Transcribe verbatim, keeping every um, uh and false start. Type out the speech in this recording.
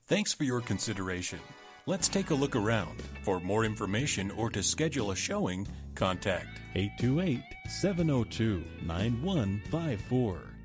Thanks for your consideration. Let's take a look around. For more information or to schedule a showing, contact eight two eight, seven oh two, nine one five four.